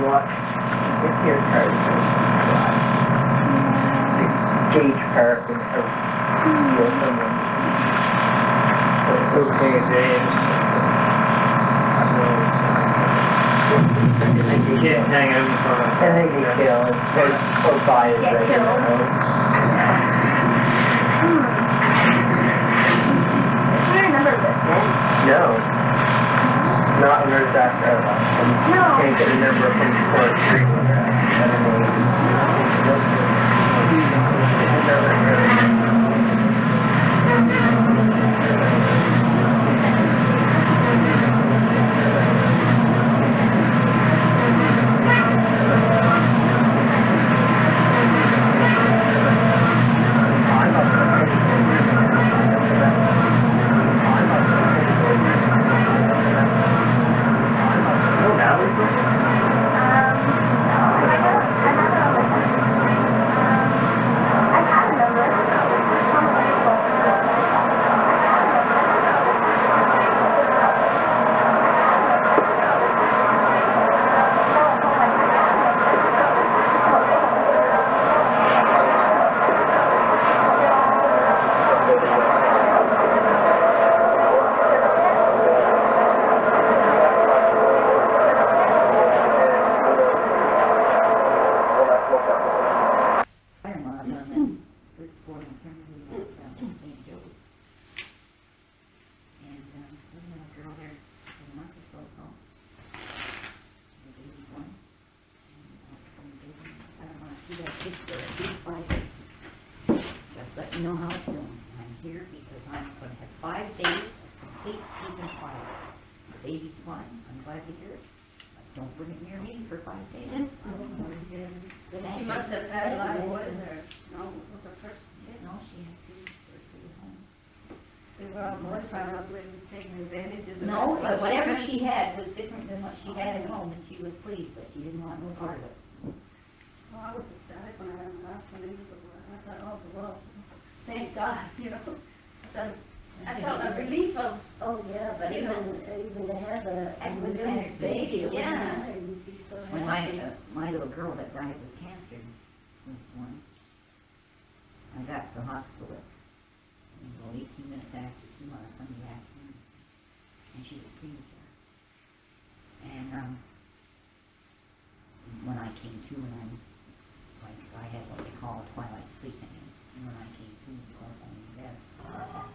watch if your cars Gage Park and Field and then Okay, James. You can't hang out in front of I think he killed or buy his regular house. I remember this, man. No. Not in her Zach No. Can't get a number from Fort Street. I don't know. Just let you know how it's going. I'm here because I'm going to have 5 days of complete peace and quiet. The baby's fine. I'm glad to hear it. But don't bring it near me for 5 days. She must have had a lot of wood in her. No, it was her first. No, she had 2 or 3 at home. They were all boys probably taking advantage of the. No, but whatever she had was different than what she had at home, and she was pleased, but she didn't want no part of it. Well, I was ecstatic when I had the last one in, but I thought, oh, well, thank God, you know. I felt a relief of, Oh, yeah, but even to have a newborn baby, Yeah. you'd be so When happy. my little girl that died with cancer was born, I got to the hospital about 18 minutes after 2 on a Sunday afternoon, and she was premature. And when I came to, and I had what they call twilight sleeping, and when I came to, of course, I was in bed.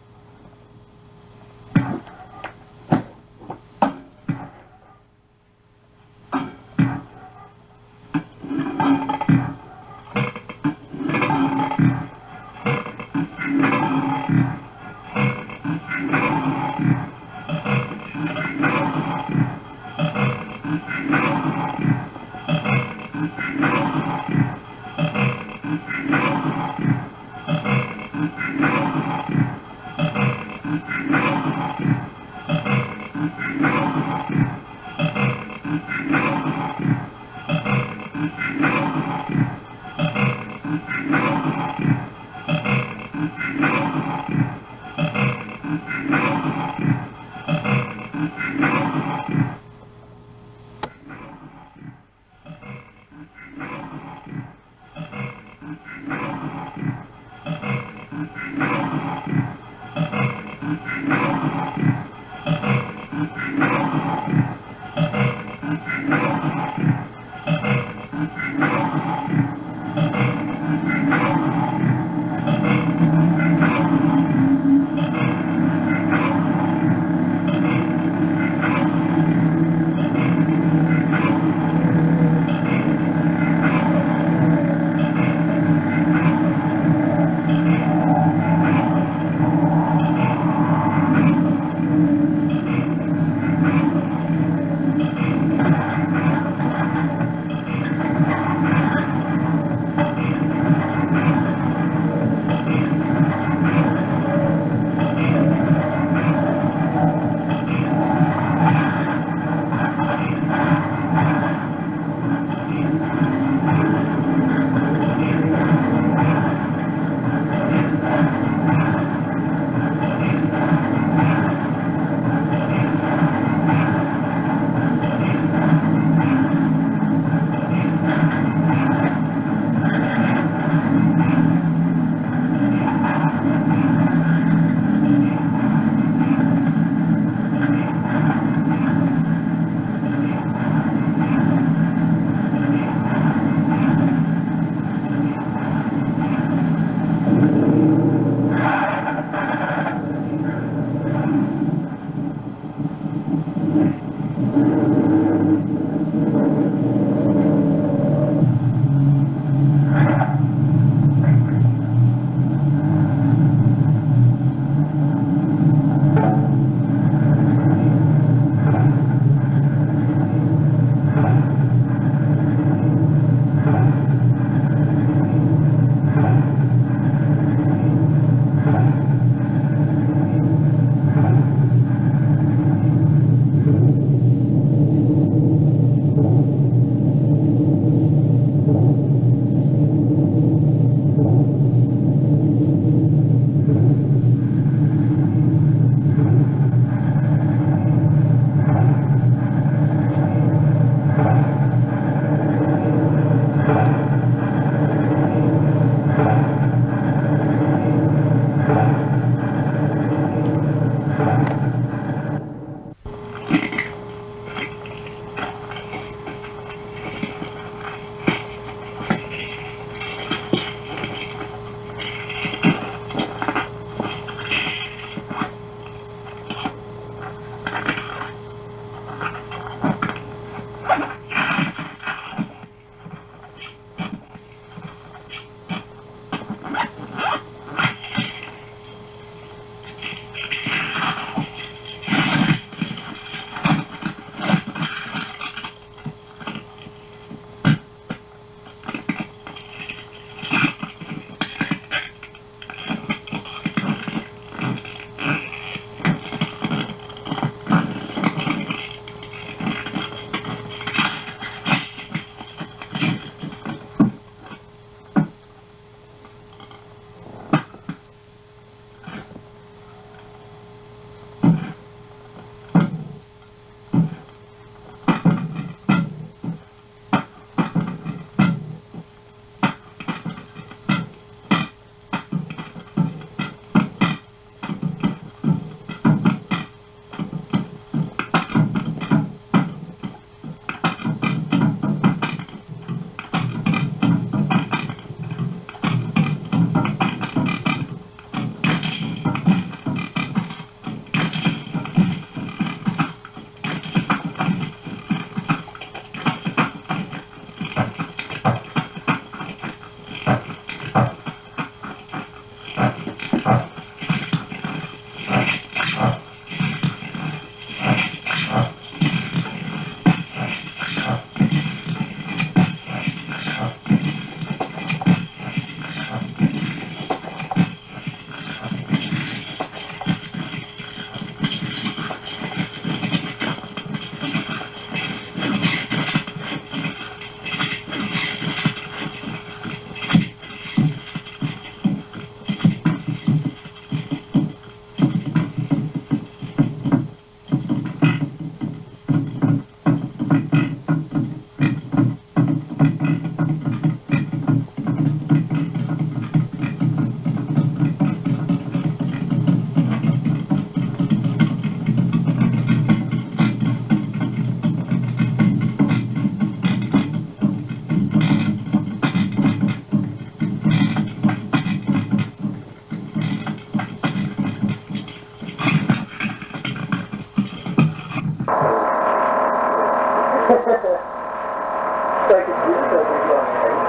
Second Jesus over here on tape.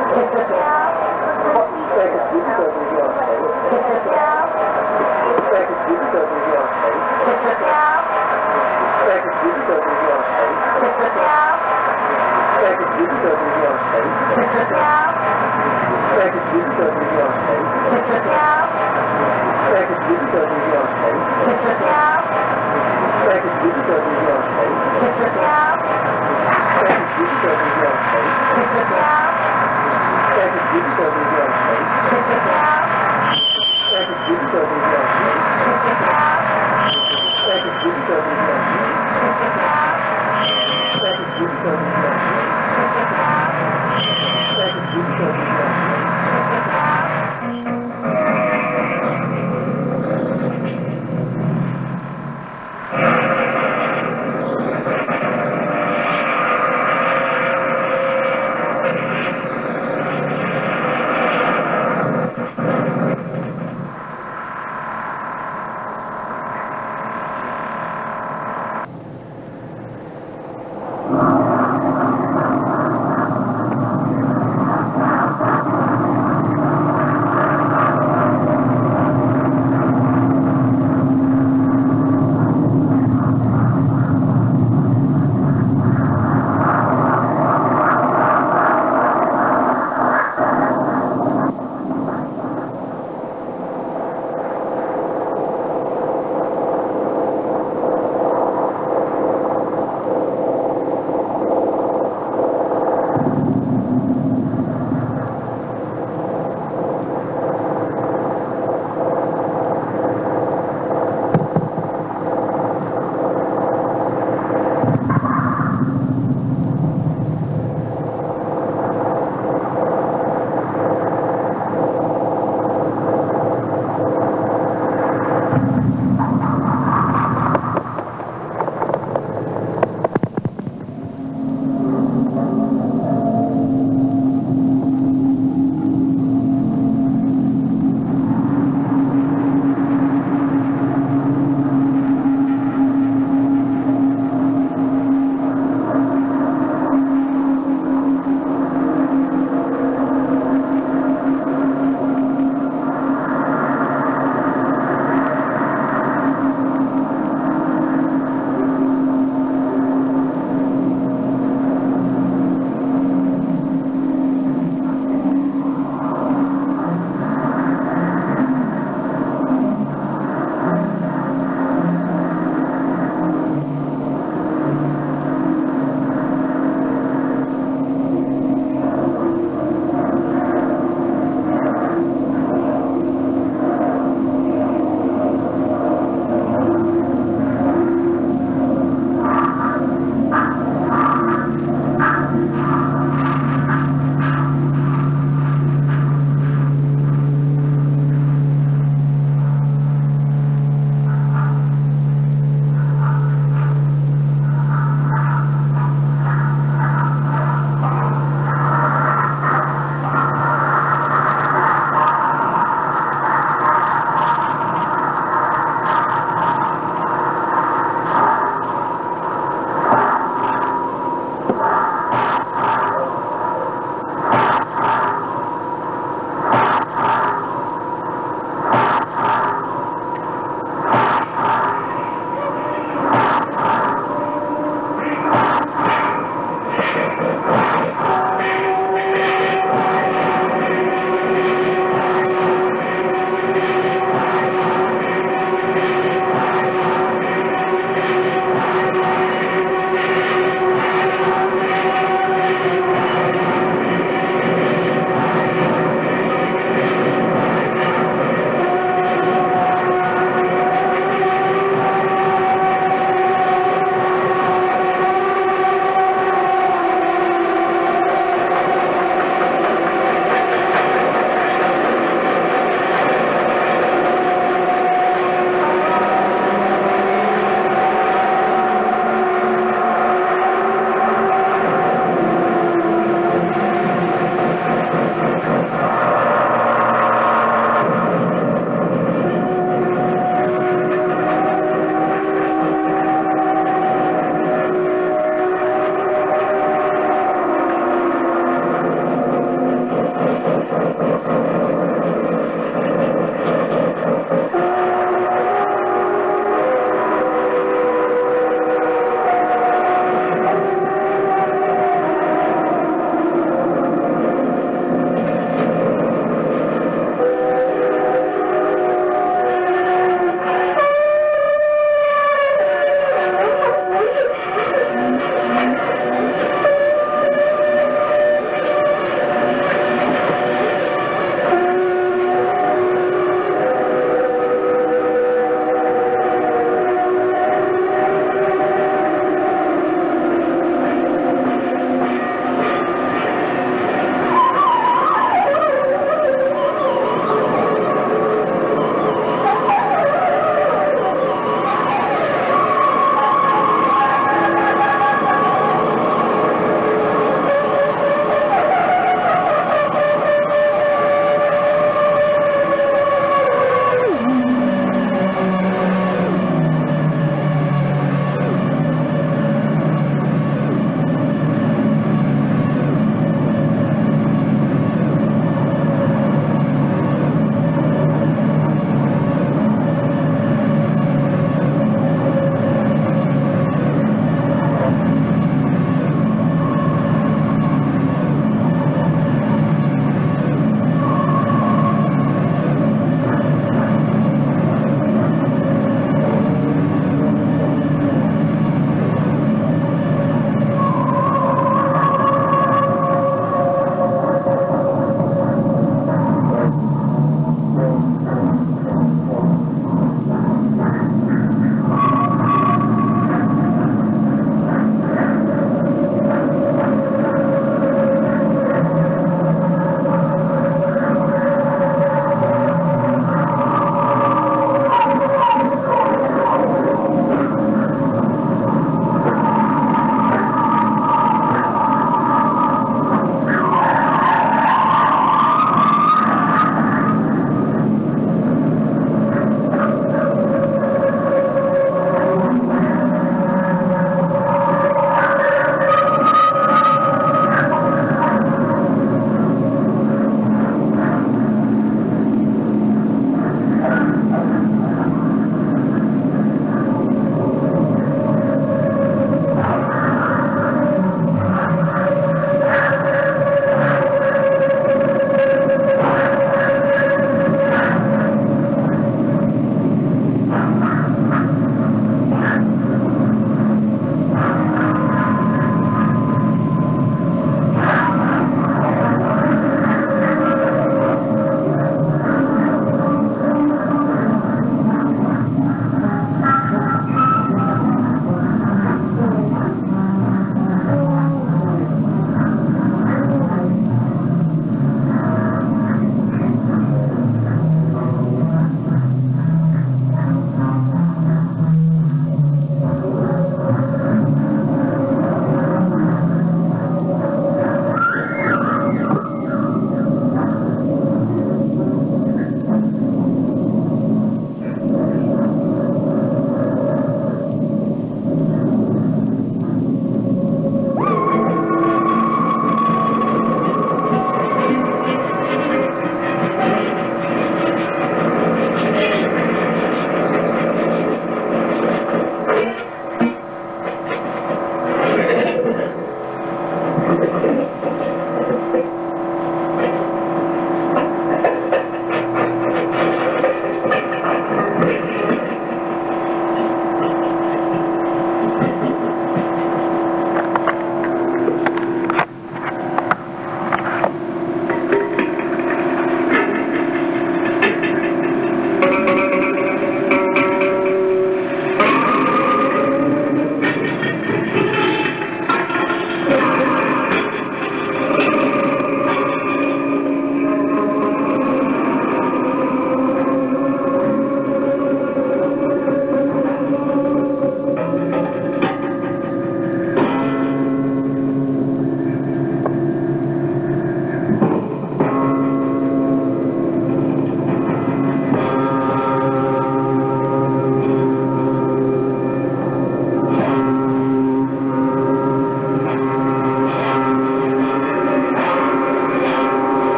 Second Jesus over here on tape. Second Jesus over here on tape. Second Jesus over here on tape. Second Jesus over here on tape. Second Jesus over here on tape. Second Jesus over here on tape. Second Jesus over here on tape. Second Jesus over here on tape. Second Jesus over here on tape. Second Jesus over here on tape. Second Jesus over here on tape. Second Jesus over here on tape. Second Jesus over here on tape.